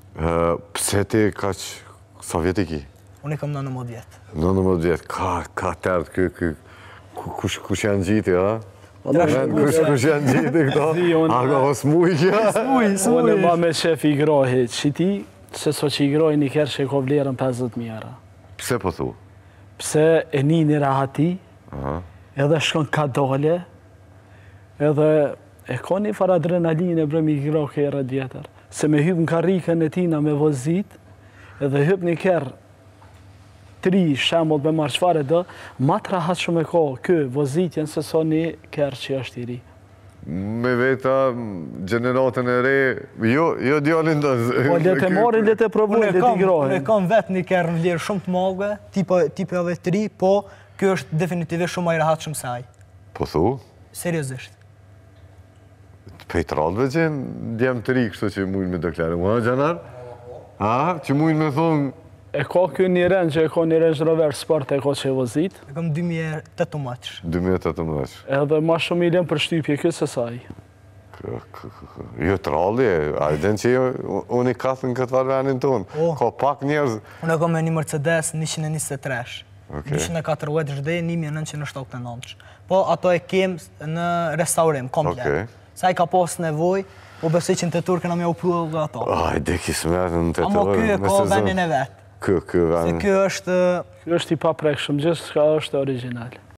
Pse ti kaq... Sa vjet i ki? Unë i kam 19 vjetë. 19 vjet, ka tërt kë... Kush janë gjiti, a? Kush janë gjiti këto? A ka smuj kja? Unë e ma me shef i grohi që ti, se so që i grohi një kërë që e ko vlerën 50.000 euro. Pse po thu? Pse e një rahati, edhe shkon ka dole, edhe e ka një far adrenalinë e brëm i grohi kërë djetër. Se me hyp në karikën e tina me vozit, edhe hyp një kërë 3 shemot me marrë qfare dë, ma të rahat shumë e ka kë vozitjen se so një kërë që është i ri. Me veta gjeneratën e re, jo djallin do... Po letë e marri, letë e provoj, letë i grohin. Unë e kam vetë një kërë në vlerë shumë të magë, tipeve të ri, po kjo është definitivisht shumë a i rahat shumë se aj. Po thu? Seriozisht. Pejtralve gjenë djemë të ri kështu që mujnë me deklarë. Ua, Gjanar? A? Që mujnë me thonë... E ka kjo një rend që e ka një Range Rover Sport e ka që e vozit. E kam 2018. 2018. Edhe ma shumë i lem për shtypje kjo se saj. Jo të ralli e, a i den që unë i kathën këtë varvenin tonë. Ka pak njerëz... Unë e kam me një Mercedes 123. 204 vjetë zhdej, 1979. Po ato e kem në restaurim, komplet. Sa i ka pas nevoj, po besoj që në të turë këna me u pru dhe ato. Aj, dhe kisë mërë në të turë. Amo kjo e ka venin e vetë. Kjo venin. Se kjo është... Kjo është i paprekshëm, gjithë shka është original.